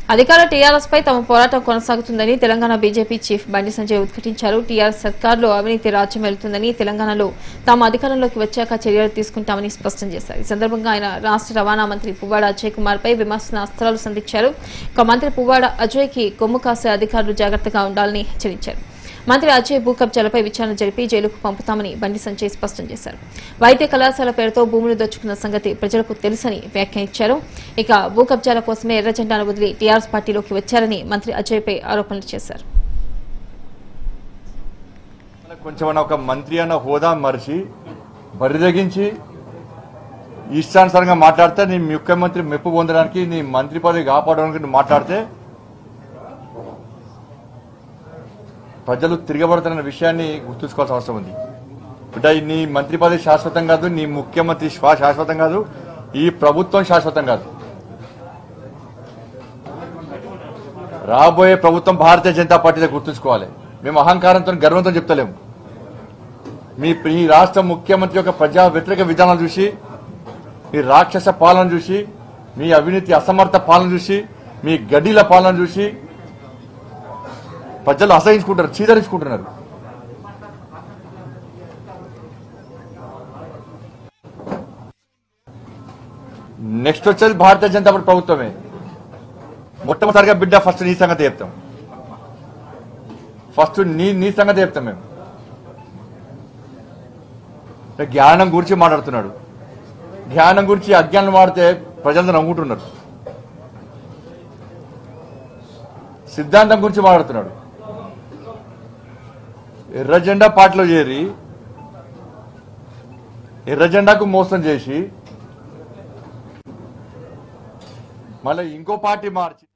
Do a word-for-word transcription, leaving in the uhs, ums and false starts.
అధికార టీఆర్ఎస్ పై తమ పోరాటం కొనసాగుతుందని తెలంగాణ బీజేపీ చీఫ్ బండి సంజయ్ ఉద్ఘాటించారు. టీఆర్ఎస్ సర్కార్లో అవినీతి రాజ్యం వెళ్తుందని, తెలంగాణలో తాము అధికారంలోకి వచ్చాక చర్యలు తీసుకుంటామని స్పష్టం చేశారు. ఈ సందర్భంగా ఆయన రాష్ట్ర రవాణా మంత్రి పువ్వాడ అజయ్ కుమార్ పై విమర్శన అస్త్రాలు సంధించారు. ఇక మంత్రి పువ్వాడ అజయ్ కి కొమ్ము కాసే అధికారులు జాగ్రత్తగా ఉండాలని హెచ్చరించారు. మంత్రి అజయ్ భూ కబ్జాలపై విచారణ జరిపి జైలుకు పంపుతామని బండి సంజయ్ స్పష్టం చేశారు. వైద్య కళాశాల పేరుతో భూములు దోచుకున్న సంగతి ప్రజలకు తెలుసని వ్యాఖ్యానించారు. ఇక భూ కబ్జాల కోసమే ఎర్ర జెండాను వదిలి టీఆర్ఎస్ పార్టీలోకి వచ్చారని మంత్రి అజయ్ పై ఆరోపణలు చేశారు. కొంచెం ఒక మంత్రి అన్న హోదా మరిచి బరిదగించి ఇష్టానుసారంగా మాట్లాడితే నీ ముఖ్యమంత్రి మెప్పు పొందడానికి, నీ మంత్రి పదవి కాపాడడానికి నువ్వు మాట్లాడితే ప్రజలు తిరగబడుతున్న విషయాన్ని గుర్తుంచుకోవాల్సిన అవసరం ఉంది. బిడ్డ, నీ మంత్రి పదవి శాశ్వతం కాదు, నీ ముఖ్యమంత్రి శాశ్వతం కాదు, ఈ ప్రభుత్వం శాశ్వతం కాదు. రాబోయే ప్రభుత్వం భారతీయ జనతా పార్టీదే గుర్తుంచుకోవాలి. మేము అహంకారంతో గర్వంతో చెప్తలేము. మీ ఈ రాష్ట్ర ముఖ్యమంత్రి యొక్క ప్రజా వ్యతిరేక విధానాలు చూసి, మీ రాక్షస పాలన చూసి, మీ అవినీతి అసమర్థ పాలన చూసి, మీ గడ్డీల పాలన చూసి ప్రజలు అసహించుకుంటారు, చీదరించుకుంటున్నారు. నెక్స్ట్ వచ్చేది భారతీయ జనతా పార్టీ ప్రభుత్వమే. మొట్టమొదటిగా బిడ్డ ఫస్ట్ నీ సంగతి చెప్తాం. ఫస్ట్ నీ నీ సంగతి చెప్తాం. మేము జ్ఞానం గురించి మాట్లాడుతున్నాడు. జ్ఞానం గురించి అజ్ఞానం వాడితే ప్రజలందరూ నమ్ముకుంటున్నారు. సిద్ధాంతం గురించి మాట్లాడుతున్నాడు. ఎర్ర జెండా పార్టీలో చేరి ఎర్ర జెండాకు మోసం చేసి మళ్ళీ ఇంకో పార్టీ మార్చి